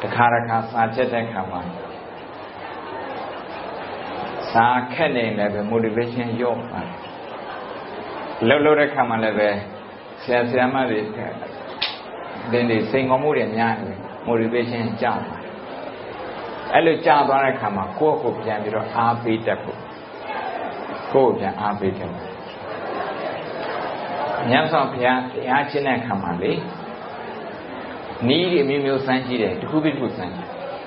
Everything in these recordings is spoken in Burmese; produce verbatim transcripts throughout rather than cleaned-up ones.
the Karaka Sajete Kama Sa Kenny level motivation your Lolo Kama level says Yamari then they sing Omurian Yan motivation jump. Elu Jabara Kama, Koko Jamiro, Abi Tapu. Go to Abi Tapu. Nyamsa Pia, Yachina Kamali. Need a Mimio Sanji, to who be good Sanji.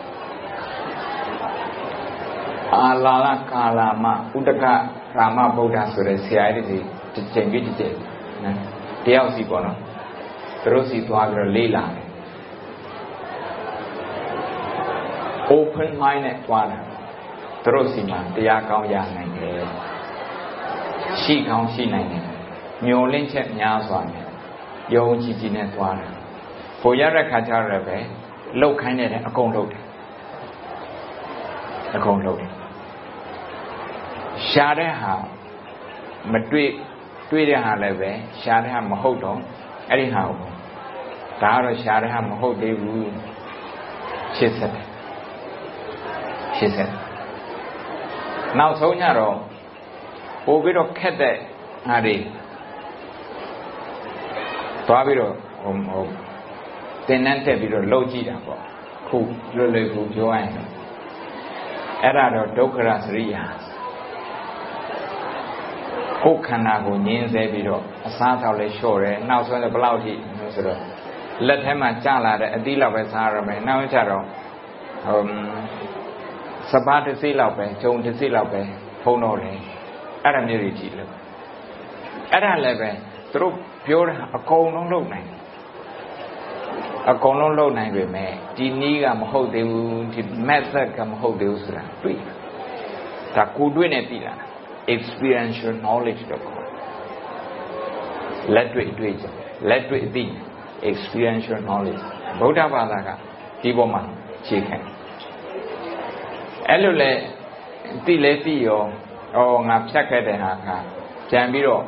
Alala Kalama, Udaka, Rama Boda, so the C I D to change it. The L C Bono, Rosi to Agra Leila. Open minded one, Trosima, the Yakao Yan, she count she nine, Mewlin Chep Nyaswan, Yo Giginet one. For Yara Katarebe, low kind of a con load. A con load. Shadeha, Madrid, Twitter Leve, Shadeha Mahodo, anyhow. Tara Shadeha Mahode, she said. She said. Now, Sonyaro, Obiro Kete Hari Pabiro, Tenante Biro Logida, who really who joined Erado Dokras Ria Hokanago Ninze Biro, a Santa Le Shore, now so the Blauti, let him a Jala, a deal of a Sarame, now Jaro. Um, Sabata Silape, Joan to Silape, Ponore, Aramiri. At a level, through pure a cone on low night. A cone on low night with me, Diniga Mohodu, Method come Hodusra, three. Takudwinetila, experiential knowledge of God. Let it be, let it be, experiential knowledge. Boda Balaga, Tiboma, chicken. Elule, Tiletio, or Napsaka de Haka, Jambiro.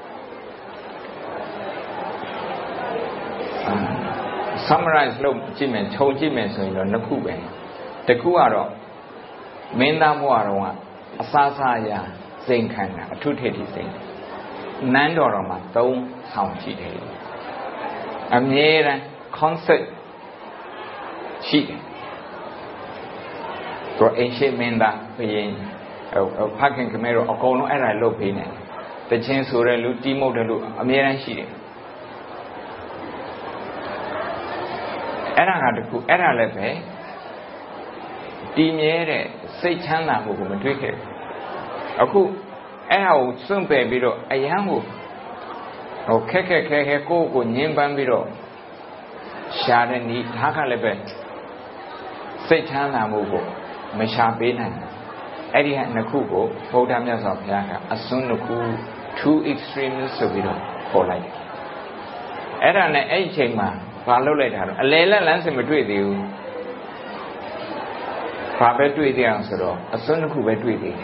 Summarize low Jimen, Cho Jimen, so you know, Nakube. The Kuaro, Menda Muarawa, Asasaya, Zinkana, a two titty thing. Nandorama, don't sound cheating. A mere concert cheating. For ancient Menda, a packing camera, or Kono era lopine. The chance to reload Timo the loop, a mere and she. Era had to era lepe. Dimere, say Chana movement with it. A cool, Eho, soon baby, a young O Keke Keke go, Nimbambiro. Shadani, Taka lepe. Say Chana move. Mesha Benan, Eddie and Nakubo, Podamias of Yaka, as soon as two extremes of it for like. Era an aging man, follow later, a Lela Lansing with you. Papa to the answer, a son who went with it.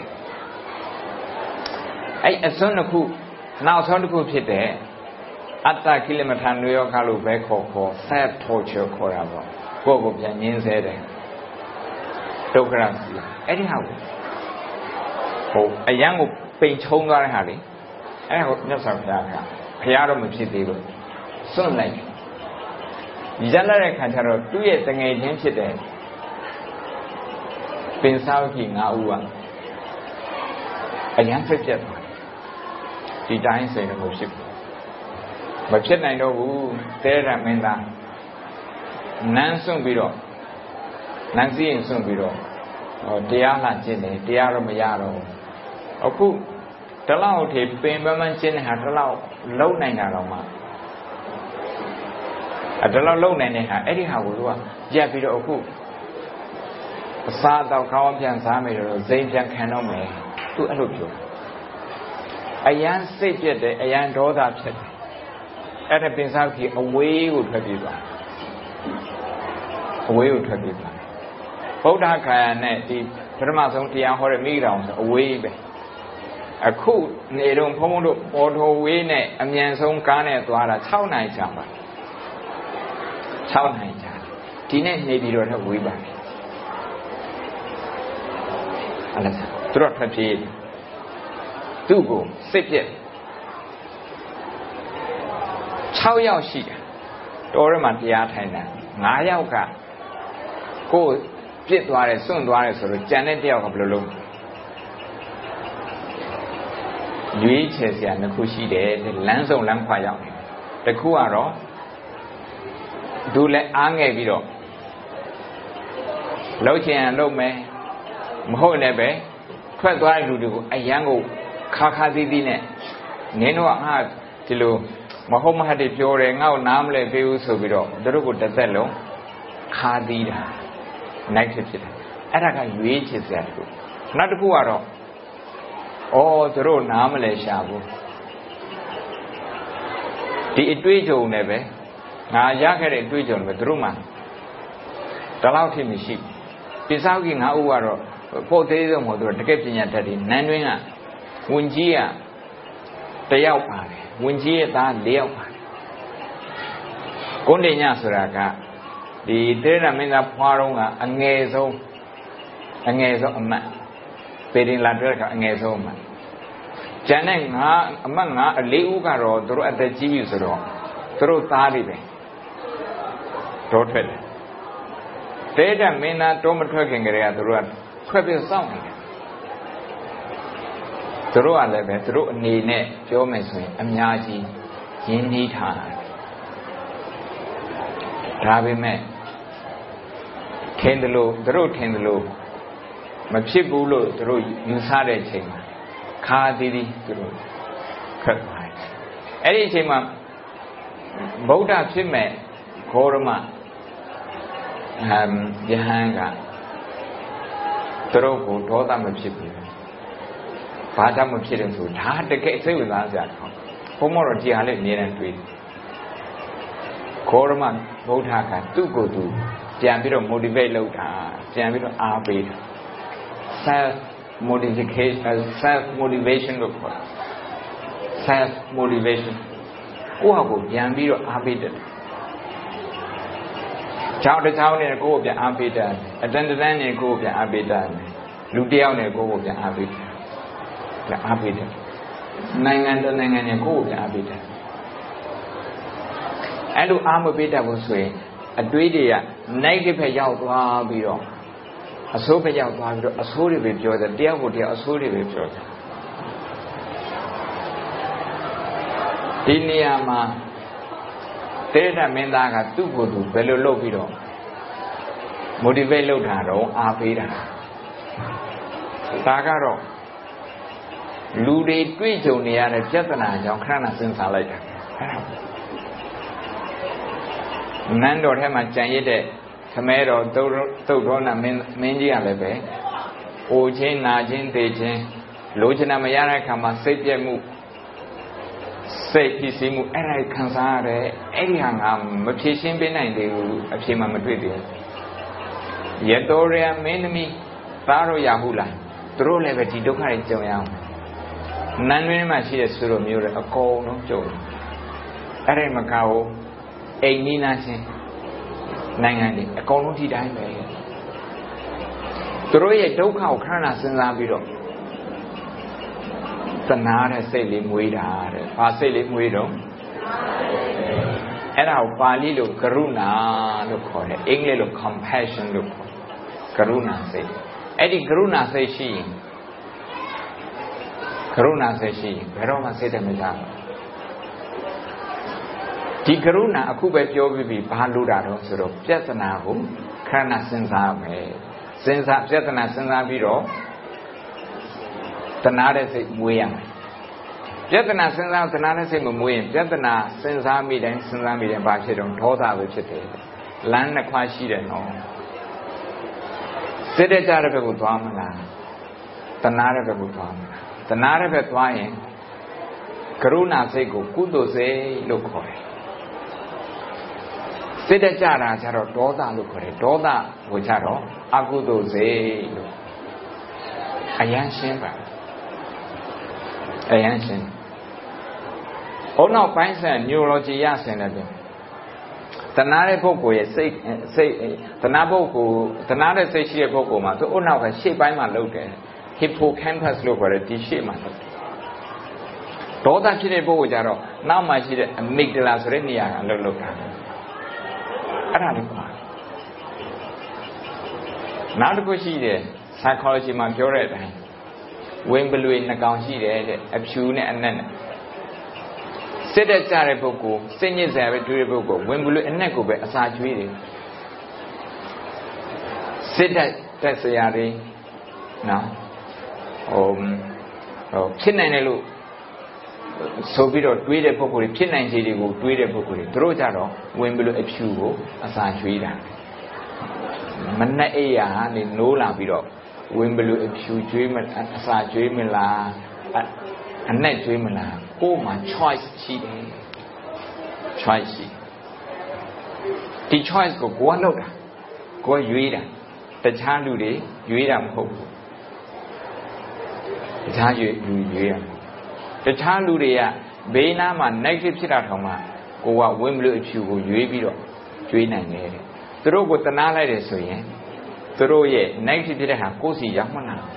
A son who now son who sit there at the kilometer New York, Alubeco for sad torture, Corabo, Gogo Pianin said. Docracy. Anyhow, oh, a young page home guard Harry. I hope not some Piaro Muciti. Soon like Jala Cantaro, two years and eight inches there. Pensauki Naua. A young fifth. He dies in a ship. But yet I know who there are men that Nanson Biro. Nancy and Sumbiro, or Diana Jenny, Diara Mayaro. O cool, the loud hip, Pemberman Jen had allowed low nine aroma. At the low nine, anyhow, Jappy Oku. A sad of Kawapian Sami or Zajan Canome to Alujo. A young sage, a young daughter upset. At a Pinsaki, away would have you. Away would have you. Boda Kayanet, the Ramason Tia Horemigrams, away. A cool, Nedon Pomodo, Auto Wene, and Yanson Garnet, Dwara, Town Night Jamba. Town Night Jamba. ဒီနေ့နေပြီးတော့ထပ်ဝေးပါပြီအဲ့ဒါသူတို့ထပ်ပြေးသူ့ကိုစစ်ပြက်၆ယောက်ရှိတယ်တော်ရဲမှာတရားထိုင်တာ၅ယောက်ကကိုယ်ပြစ်သွားတယ်စွန့်သွားတယ်ဆိုတော့ကြံတဲ့တယောက်ကဘယ်လိုလုပ်ရွေးချယ်စရာနှစ်ခုရှိတယ်လမ်းစုံလမ်းခွာရောက်တယ်တစ်ခုကတော့သူလည်းအားငယ်ပြီးတော့လှုပ်ချင်ရင်လှုပ်မယ်မဟုတ်လည်းပဲထွက်သွားတဲ့လူတွေကိုအယံကိုခါခါသီးသီးနဲ့နင်းတော့ငါဒီလိုမဟုတ်မဟုတ်တွေပြောတယ်ငါ့ကိုနားမလဲပေးဘူးဆိုပြီးတော့သူတို့ကိုတစ်သက်လုံးခါသီးတာနိုင်ဖြစ်ဖြစ်တယ်အဲ့ဒါကရွေးချယ်စရာတစ်ခုနောက်တစ်ခုကတော့ဩသူတို့နားမလဲရှာဘူးဒီအတွေ့အကြုံနဲ့ပဲငါရခဲ့တဲ့အတွေ့အကြုံပဲသူတို့မှတလောက်ထိမရှိပိစောက်ကြီးငါဥကတော့ပို့သေးဆုံးမဟုတ်သူတကယ်ပညာတတ်တယ်နန်းတွင်းကဝင်ကြီးကတယောက်ပါတယ်ဝင်ကြီးရဲ့သား၄ယောက်ပါတယ်ကုန်းတင်ညဆိုတာကဒီတေရမင်းသားဖွားတော့ကအငယ်ဆုံးအငယ်ဆုံးအမတ်ပေရင်လာတွေ့ကအငယ်ဆုံးအမတ်ကျန်တဲ့ငါအမတ်ငါအလေးဦးကတော့သူတို့အသက်ကြီးပြီဆိုတော့သူတို့သားတွေပဲတော့ထွက်တယ်တေရမင်းသားတော့မထွက်ခင်ကတည်းကသူတို့ကထွက်ပြီးစောင့်နေတယ်သူတို့ကလည်းပဲသူတို့အနေနဲ့ပြောမယ်ဆိုရင်အများကြီးရင်းနှီးထားတာဒါပေမဲ့ထင်တယ်လို့သူတို့ထင်တယ်လို့မဖြစ်ဘူးလို့သူတို့ယူဆတဲ့အချိန်မှာခါသီးသီးသူတို့ခက်ပါတယ်အဲ့ဒီအချိန်မှာဗုဒ္ဓဖြစ်မဲ့ဂေါရမအမ်ယဟန်ကသူတို့ကိုဒေါသမဖြစ်ဘူးဘာကြောင့်မဖြစ်တယ်ဆိုဒါတကယ်စိတ်ဝင်စားစရာတော့ဘုံမောတော့ကြည်ဟာလေးအမြဲတမ်းတွေးခေါရမဗုဒ္ဓကသူ့ကိုယ်သူပြန်ပြီးတော့ motivate လုပ်တာပြန်ပြီးတော့အားပေးတာ self motivation self motivation လို့ခေါ်တာ self motivation ကိုယ့်ဟာကိုပြန်ပြီးတော့အားပေးတယ်ကြောက်တဲ့ကြောက်နဲ့ကိုယ့်ကိုပြန်အားပေးတယ်အတန်တန်နဲ့ကိုယ့်ကိုပြန်အားပေးတယ်လူတယောက်နဲ့ကိုယ့်ကိုပြန်အားပေးတယ်ပြန်အားပေးတယ်နိုင်ငံတနိုင်ငံနဲ့ကိုယ့်ကိုပြန်အားပေးတယ်အဲ့လိုအားမပေးတတ်ဘူးဆိုရင်အတွေးတွေက negative ဘက်ရောက်သွားပြီးတော့အဆိုးဘက်ရောက်သွားပြီးတော့အဆိုးတွေပဲပြောတယ်တယောက်ကိုတယောက်အဆိုးတွေပဲပြောတယ်ဒီနေရာမှာတေရမင်းသားကသူ့ကိုယ်သူဘယ်လိုလုပ်ပြီးတော့ motivate လုပ်တာတော့အားပေးတာဒါကတော့လူတွေတွေ့ကြုံနေရတဲ့ပြဿနာကြောင့်ခဏခဏစဉ်းစားလိုက်တာအဲ့ဒါနန်းတော်ထဲမှာကြံရစ်တဲ့ခမဲတော်သုတ်သုတ်တော်နာမင်းမင်းကြီးကလည်းပဲအိုချင်းနာချင်းသိချင်းလိုချင်တာမရတဲ့အခါမှာစိတ်ပြက်မှုစိတ်ဖြစ်စီမှုအဲ့ဒါခံစားရတယ်အဲ့ဒီဟာငါမဖြေရှင်းပေးနိုင်သေးဘူးအဖြေမှမတွေ့သေးဘူးရတောရမင်းသမီးသားတို့ရမှုလားသူတို့လည်းပဲဒီဒုက္ခတွေကြုံရအောင်နန်းတွင်းမှာရှိတဲ့ဆွေတို့မျိုးတွေအကုန်လုံးကြုံတယ်အဲ့ဒီမကောက်အိမ်နီးနားချင်းနိုင်ငံတွေအကုန်လုံးဒီတိုင်းပဲသူတို့ရဲ့ဒုက္ခကိုခဏခဏစဉ်းစားပြီးတော့သနာတဲ့စိတ်လေးမွေးတာတဲ့။ဘာစိတ်လေးမွေးတော့အဲ့ဒါကိုပါဠိလိုကရုဏာလို့ခေါ်တယ်။အင်္ဂလိပ်လို compassion လို့ခေါ်တယ်။ကရုဏာစိတ်။အဲ့ဒီကရုဏာစိတ်ရှိရင်ကရုဏာစိတ်ရှိရင်ဘယ်တော့မှစိတ်တမကြဘူး။ဒီကရုဏာအခုပဲပြောပြီးပြီဘာလို့တာတော့ဆိုတော့ပြဿနာကိုခဏစဉ်းစားမယ်။စဉ်းစားပြဿနာစဉ်းစားပြီးတော့တဏှာတဲ့စိတ်မွေးရမယ်ပြဿနာစဉ်းစားတဏှာတဲ့စိတ်မမွေးရင်ပြဿနာစဉ်းစားမိတိုင်းစဉ်းစားမိတိုင်းဘာဖြစ်တော့ဒေါသပဲဖြစ်တယ်လမ်းနှစ်ခွရှိတယ်နော်စိတ်တကြတဲ့ဘက်ကိုသွားမလားတဏှာတဲ့ဘက်ကိုသွားမလားတဏှာတဲ့ဘက်သွားရင်ကရုဏာစိတ်ကိုကုသိုလ်စိတ်လို့ခေါ်တယ်စိတ်တကြတာကျတော့ဒေါသလို့ခေါ်တယ်ဒေါသကိုကျတော့အကုသိုလ်စိတ်လို့အယမ်းရှင်းပါအယမ်းရှင်းဘုံနောက်ပိုင်းဆန် neurology ရဆင်တယ်ပြန်တတနာတဲ့ပုဂ္ဂိုလ်ရဲ့စိတ်စိတ်တနာပုဂ္ဂိုလ်တနာတဲ့စိတ်ရှိတဲ့ပုဂ္ဂိုလ်မှာသူအနောက်ကရှေ့ပိုင်းမှာလှုပ်တယ် hippocampus လို့ခေါ်တဲ့ဒီရှေ့မှာလှုပ်တယ်ဒေါသဖြစ်တဲ့ပုဂ္ဂိုလ်ကြတော့နောက်မှရှိတဲ့ amygdala ဆိုတဲ့နေရာကလှုပ်လှုပ်တာအဲ့ဒါလေးပါနောက်တစ်ခုရှိတယ် psychology မှာပြောတဲ့အတိုင်းဝင်ပလွေနှကောင်ရှိတယ်တဲ့အဖြူနဲ့အနက်နဲ့စစ်တဲ့ကြတဲ့ပုဂ္ဂိုလ်စိတ်ညစ်စရာပဲတွေ့တဲ့ပုဂ္ဂိုလ်ဝင်ပလွေအနက်ကိုပဲအစာကျွေးတယ်စစ်တဲ့တက်စရာတွေနော်ဟိုဟိုဖြစ်နိုင်တယ်လို့ဆိုပြီးတော့တွေးတဲ့ပုဂ္ဂိုလ်တွေဖြစ်နိုင်ခြေတွေကိုတွေးတဲ့ပုဂ္ဂိုလ်တွေသူတို့ကြတော့ဝင်ပလွေအဖြူကိုအစာကျွေးတာမနဲ့အိယာနေနိုးလာပြီးတော့ဝင်ဘလူအဖြူကျွေးမအစာကျွေးမလားအနက်ကျွေးမလားကိုယ်မှာ choice ရှိတယ် choice ရှိဒီ choice ကိုကိုယ်ကလုပ်တာကိုယ်ရွေးတာတခြားလူတွေရွေးတာမဟုတ်ဘူးတခြားရွေးလူရွေးရတခြားလူတွေကဘေးနားမှာ negative ဖြစ်တာထောင်မှကိုယ်ကဝင်ဘလူအဖြူကိုရွေးပြီးတော့ကျွေးနိုင်တယ်သူတို့ကိုတနာလိုက်တယ်ဆိုရင်သူတို့ရဲ့ negative ဖြစ်တဲ့ဟာကိုယ်စီရောက်မလား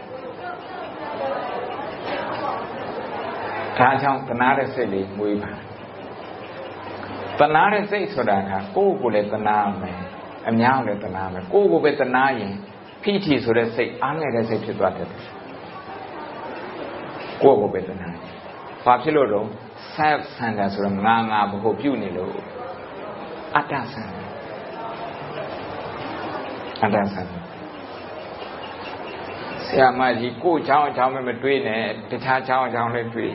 ဒါကြောင့်တနာတဲ့စိတ်လေးမွေးပါတနာတဲ့စိတ်ဆိုတာကကိုယ့်ကိုယ်လည်းတနာမယ်အများကိုလည်းတနာမယ်ကိုယ့်ကိုယ်ပဲတနာရင်ဖိထီဆိုတဲ့စိတ်အားငယ်တဲ့စိတ်ဖြစ်သွားတယ်ကိုယ့်ကိုယ်ပဲတနာဘာဖြစ်လို့တော့ self center ဆိုတော့ငါငါဘဟုပြုနေလို့အတ္တဆန္ဒအတ္တဆန္ဒဆရာမကြီးကိုယ်ချောင်းအချောင်းမတွေးနဲ့တခြားချောင်းအချောင်းလည်းတွေး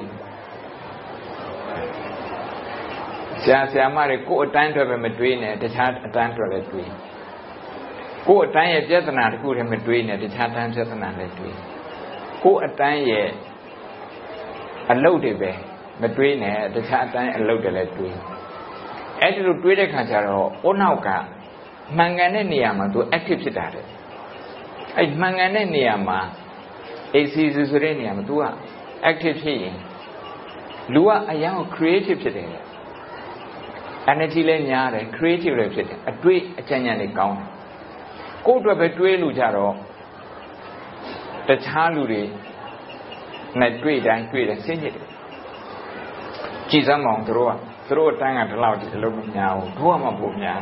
ဆရာဆရာမတွေကိုယ်အတိုင်းအတွက်ပဲမတွေးနဲ့တခြားအတိုင်းအတွက်လည်းတွေးကိုယ်အတိုင်းရဲ့ပြဿနာတစ်ခုတည်းမတွေးနဲ့တခြားတိုင်းပြဿနာလည်းတွေးကိုယ်အတိုင်းရဲ့အလုပ်တွေပဲမတွေးနဲ့တခြားအတိုင်းအလုပ်တွေလည်းတွေးအဲ့ဒီလိုတွေးတဲ့ခါကျတော့အိုးနောက်ကမှန်ကန်တဲ့နေရာမှာသူ active ဖြစ်တာတဲ့အဲ့မှန်ကန်တဲ့နေရာမှာ A C C ဆိုတဲ့နေရာမှာ तू က active ဖြစ်ရင်လူကအရင်က creative ဖြစ်တယ် energy လည်းများတယ် creative လည်းဖြစ်တယ်အတွေ့အကြံဉာဏ်တွေကောင်းတယ်ကိုယ့်အတွက်ပဲတွေးလို့ကြတော့တခြားလူတွေနဲ့တွေ့တိုင်းတွေ့တယ်စိတ်ညစ်တယ်ကြည်စမ်းမအောင်တို့ကတို့အတိုင်းကဒီလောက်ဒီလိုမများဘူးတို့ကမှပိုများ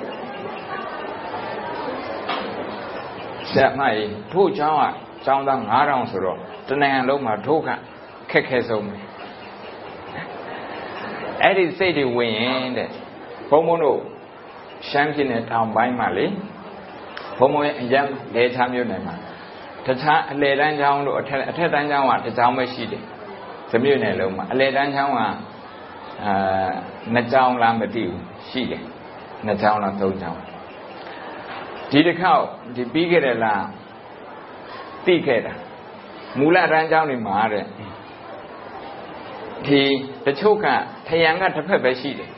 ဆရာမကြီးတို့เจ้าကเจ้าသားငါးထောင်ဆိုတော့တနိုင်ငံလုံးမှာတို့ကခက်ခဲဆုံးပဲအဲ့ဒီစိတ်တွေဝင်ရင်တဲ့ဘုံဘုံတို့ရှမ်းပြည်နယ်တောင်ပိုင်းမှာလေဘုံဘုံရဲ့အရန်လေချားမြို့နယ်မှာတခြားအလဲတန်းเจ้าတို့အထက်အထက်တန်းเจ้าကတစ်เจ้าပဲရှိတယ်ဒီမြို့နယ်လုံးမှာအလဲတန်းเจ้าကအာနှစ်เจ้าလားမသိဘူးရှိတယ်နှစ်เจ้าလားသုံးเจ้าဒီတစ်ခေါက်ဒီပြီးခဲ့တယ်လားတိခဲ့တာမူလတန်းเจ้าတွေမှာတဲ့ဒီတချို့ကထယံကတစ်ဖက်ပဲရှိတယ်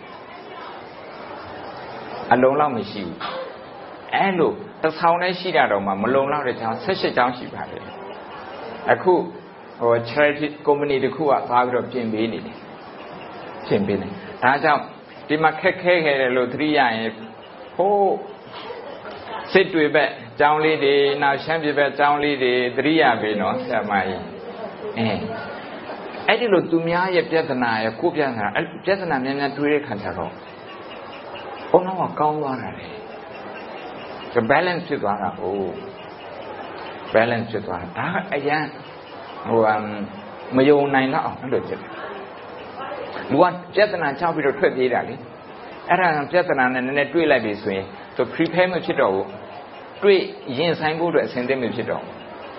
အလုံးလောက်မရှိဘူးအဲ့လိုတစ်ဆောင်နဲ့ရှိတာတော့မှမလုံလောက်တဲ့เจ้า၁၈เจ้าရှိပါတယ်အခုဟို charity company တခုကသွားပြီးတော့ပြင်ပေးနေတယ်ပြင်ပေးနေဒါကြောင့်ဒီမှာခက်ခဲခဲ့တယ်လို့သတိရရင်ဟိုးစစ်တွေဘက်ကျောင်းလေးတွေနောက်ရှမ်းပြည်ဘက်ကျောင်းလေးတွေသတိရပြီနော်ဆရာမကြီးအဲအဲ့ဒီလိုသူများရဲ့ပြဿနာရဲ့ကိုယ်ပြဿနာအဲ့ပြဿနာများများတွေးတဲ့ခါကျတော့ဘုံတော့ကောင်းသွားတာလေက balance ဖြစ်သွားတာဟို balance ဖြစ်သွားတာဒါအရင်ဟိုမယုံနိုင်တော့အဲ့လိုဖြစ်တယ်လူကပြဿနာချောက်ပြီးတော့ထွက်ပြေးတာလေအဲ့ဒါပြဿနာနဲ့နည်းနည်းတွေးလိုက်ပြီဆိုရင်သူ prepare မဖြစ်တော့ဘူးတွေးရင်ဆိုင်ဖို့အတွက်အဆင်သင့်မဖြစ်တော့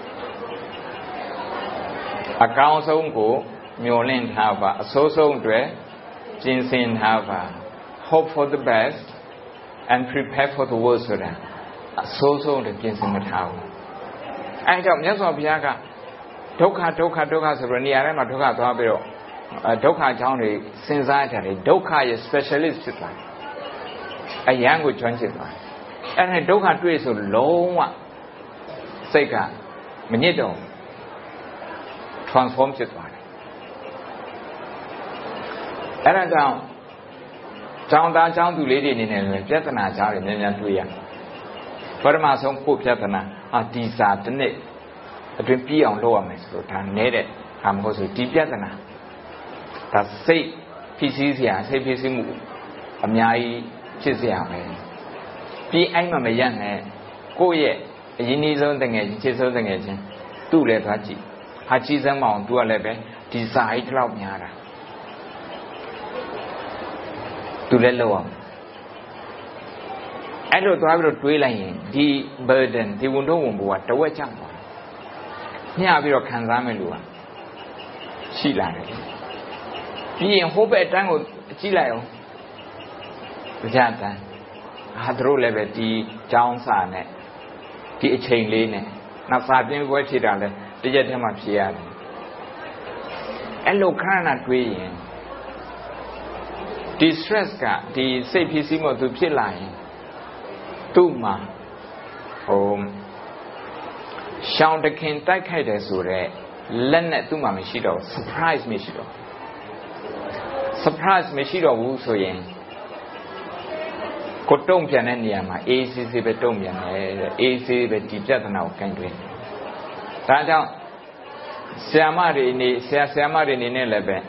အကောင်းဆုံးကိုမျှော်လင့်ထားပါအဆိုးဆုံးအတွက်ပြင်ဆင်ထားပါ hope for the best and prepare for the worst ဆိုတာအဆိုးဆုံးအတွက်ပြင်ဆင်မထားဘူးအဲကြောင့်မြတ်စွာဘုရားကဒုက္ခဒုက္ခဒုက္ခဆိုတော့နေရာတိုင်းမှာဒုက္ခသွားပြီးတော့ဒုက္ခအကြောင်းတွေစဉ်းစားကြတယ်ဒုက္ခရဲ့ specialist ဖြစ်သွားတယ်အရန်ကိုကျွမ်းကျင်သွားတယ်အဲ့ဒါဒုက္ခတွေ့ဆိုလုံးဝစိတ်ကမညစ်တော့ transform ဖြစ်သွားတယ်အဲ့ဒါကြောင့်ကျောင်းသားကျောင်းသူလေးတွေအနေနဲ့လည်းပြဿနာကြားတယ်များများတွေ့ရပထမဆုံးကိုပြဿနာအာဒီစာတစ်နှစ်အတွင်းပြီးအောင်လုပ်ရမယ်ဆိုတော့ဒါနေတဲ့ဟာမဟုတ်ဆိုဒီပြဿနာဒါစိတ်ဖြစ်စည်းစရာစိတ်ဖြစ်စည်းမှုအများကြီးဖြစ်စရာပဲပြီးအဲ့မှမရနဲ့ကိုယ့်ရဲ့အရင်ကြီးဆုံးတငယ်ချင်းချစ်ဆုံးတငယ်ချင်းသူ့လည်းသွားကြည့်ဟာကြည့်စမ်းမအောင်သူကလည်းပဲဒီစာအိတ်လောက်များတာသူလည်းလောက်အောင်အဲ့လိုသွားပြီးတော့တွေးလိုက်ရင်ဒီ burden ဒီဝန်တော့ဝန်ဘဝတဝက်ချမှာညှပြီးတော့ခံစားမယ်လို့ရှိလာတယ်ပြီးရင်ဟိုဘက်အတန်းကိုကြည့်လိုက်အောင်ကြားတန်းဟာတို့လည်းပဲဒီကျောင်းစာနဲ့ဒီအချိန်လေးနဲ့နောက်စာပြင်းပွဲဖြစ်တာလဲတရက်တည်းမှဖြေရတယ်အဲ့လိုခဏခဏတွေးရင်ဒီ stress ကဒီစိတ်ဖြစ်စီမှုသူဖြစ်လာရင်သူ့မှာဟိုရှောင်းတခင်တိုက်ခိုက်တယ်ဆိုတော့လက်နဲ့သူ့မှာမရှိတော့ surprise မရှိတော့ surprise မရှိတော့ဘူးဆိုရင်ကိုတုံ့ပြန်တဲ့နေရာမှာ A C C ပဲတုံ့ပြန်တယ် A C ပဲဒီပြဿနာကိုကင်တွင်ဒါကြောင့်ဆရာမတွေနေဆရာဆရာမတွေနေနဲ့လည်းပဲ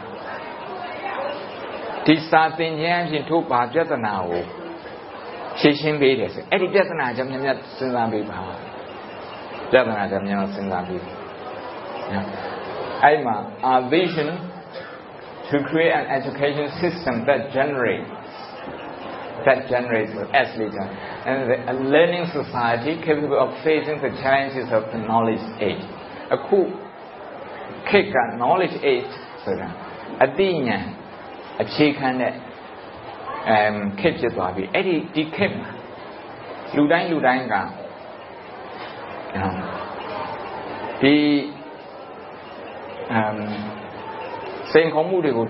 ဒီစာသင်ခြင်းအပြင်ထို့ပါပြဿနာကိုရှင်းရှင်းပေးတယ်ဆိုအဲ့ဒီပြဿနာကြောင့်များများစဉ်းစားပေးပါပြဿနာကြောင့်များများစဉ်းစားပေးအဲ့မှာ our vision to create an education system that generates that generates as leader and a learning society capable of facing the challenges of the knowledge age အခုခေတ်က knowledge age ဆိုတာအသိဉာဏ်အခြေခံတဲ့အမ်ခေတ်ဖြစ်သွားပြီအဲ့ဒီဒီခေတ်မှာလူတိုင်းလူတိုင်းကဒီအမ်စိန်ခေါ်မှုတွေကို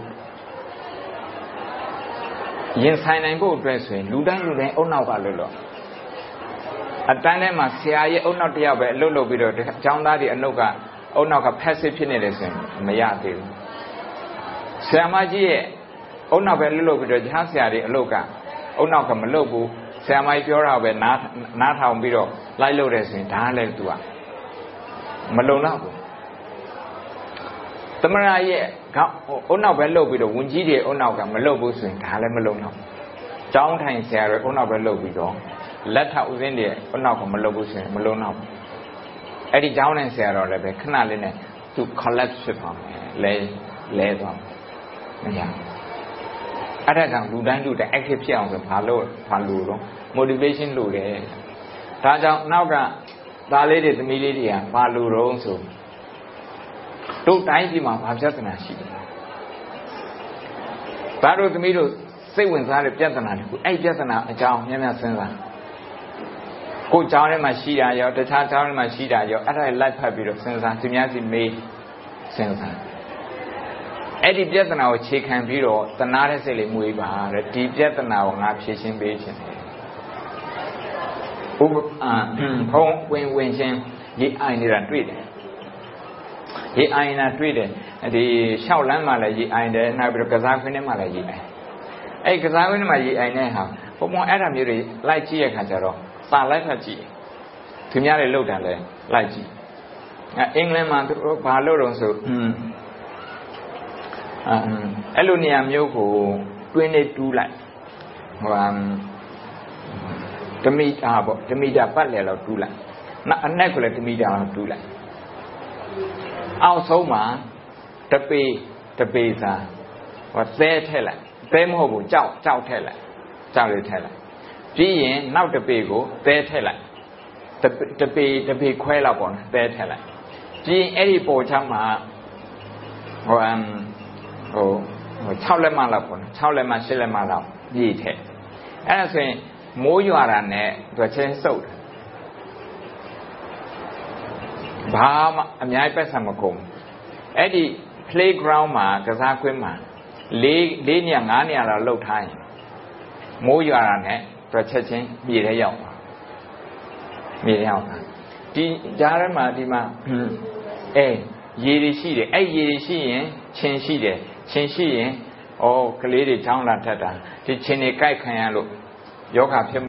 ရင်ဆိုင်နိုင်ဖို့အတွက်ဆိုရင်လူတိုင်းလူတိုင်းအုံနောက်ကလွတ်လို့အတန်းထဲမှာဆရာရဲ့အုံနောက်တစ်ယောက်ပဲအလုပ်လုပ်ပြီးတော့ကျောင်းသားတွေအလုပ်ကအုံနောက်က passive ဖြစ်နေတယ်ဆိုရင်မရသေးဘူးဆရာမကြီးရဲ့အုံနောက်ပဲလွတ်လို့ပြီးတော့ကြားဆရာတွေအလုပ်ကအုံနောက်ကမလုပ်ဘူးဆရာမကြီးပြောတာပဲနားနားထောင်ပြီးတော့လိုက်လုပ်တယ်ဆိုရင်ဒါလည်းသူကမလုံတော့ဘူးသမရရဲ့အုံနောက်ပဲလုပ်ပြီးတော့ဝန်ကြီးတွေအုံနောက်ကမလုပ်ဘူးဆိုရင်ဒါလည်းမလုံတော့ဘူးကျောင်းထိုင်ဆရာတွေအုံနောက်ပဲလုပ်ပြီးတော့လက်ထောက်ဦးစင်းတွေအုံနောက်ကမလုပ်ဘူးဆိုရင်မလုံတော့ဘူးအဲ့ဒီကျောင်းထိုင်ဆရာတော်လည်းပဲခဏလေးနဲ့သူ collapse ဖြစ်သွားမယ်လဲလဲသွားမရအဲ့ဒါကြောင့်လူတိုင်းလူတိုင်း active ဖြစ်အောင်ဆိုဘာလို့ဘာလို့တော့ motivation လို့တယ်ဒါကြောင့်နောက်ကသားလေးတွေသမီးလေးတွေကဘာလို့တော့ဆိုတို့တိုင်းပြည်မှာဘာပြဿနာရှိတယ်ဘာလို့သမီးတို့စိတ်ဝင်စားတဲ့ပြဿနာတခုအဲ့ပြဿနာအကြောင်းများများစဉ်းစားကိုယ်ကျောင်းထဲမှာရှိတာရောတခြားကျောင်းထဲမှာရှိတာရောအဲ့ဒါလိုက်ဖတ်ပြီးတော့စဉ်းစားသူများစီမေးစဉ်းစားအဲ့ဒီပြဿနာကိုခြေခံပြီးတော့တနာတဲ့စိတ်လေးမွေးပါတဲ့ဒီပြဿနာကိုငါဖြေရှင်းပေးခြင်းတယ်ဥပအာဖုံးဝင်ဝင်ချင်းဒီအိုင်နေတာတွေ့တယ်ဒီအိုင်နာတွေ့တယ်ဒီလျှောက်လမ်းမှာလည်းရေအိုင်တယ်နောက်ပြီးတော့ကစားခွင်းထဲမှာလည်းရေအိုင်အဲ့ကစားခွင်းထဲမှာရေအိုင်တဲ့ဟာဘုံဘုံအဲ့ဒါမျိုးတွေလိုက်ကြည့်ရခါကျတော့စာလိုက်ဖတ်ကြည့်သူများတွေလောက်တာလဲလိုက်ကြည့်အဲ့အင်္ဂလန်မှာသူတို့ဘာလို့တော့ဆိုအဲ့လိုနေရာမျိုးကိုတွင်းနေတူးလိုက်ဟိုတမီတာပေါ့တမီတာပတ်လည်လောက်တူးလိုက်နောက်အနက်ကလည်းတမီတာလောက်တူးလိုက်အောက်ဆုံးမှာတပေတပေစာဟောသဲထည့်လိုက်သဲမဟုတ်ဘူးကြောက်ကြောက်ထည့်လိုက်ကြောက်လေးထည့်လိုက်ပြီးရင်နောက်တပေကိုသဲထည့်လိုက်တပေတပေခွဲလောက်ပေါ့နော်သဲထည့်လိုက်ပြီးရင်အဲ့ဒီပေါ်ချမ်းမှာဟိုအမ်ဟို6လက်မလောက်ပေါ့နော်6လက်မ8လက်မလောက်ပြည့်ထည့်အဲ့ဒါဆိုရင်မိုးရွာတာနဲ့သူချင်းစုပ်တယ်ဘာမှအများကြီးပတ်စံမကုန်အဲ့ဒီ playground မှာကစားကွင်းမှာ၄၄နေရာ၅နေရာလောက်လှုပ်ထားရင်မိုးရွာတာနဲ့သူချက်ချင်းမြေထဲရောက်သွားမြေထဲရောက်သွားဒီကြားထဲမှာဒီမှာအဲရေတွေရှိတယ်အဲ့ရေတွေရှိရင်ချင်းရှိတယ်ချင်းရှိရင်ဟဩကလေးတွေချောင်းလာထက်တာဒီချင်းတွေကြိုက်ခံရလို့ယောဂဖြစ်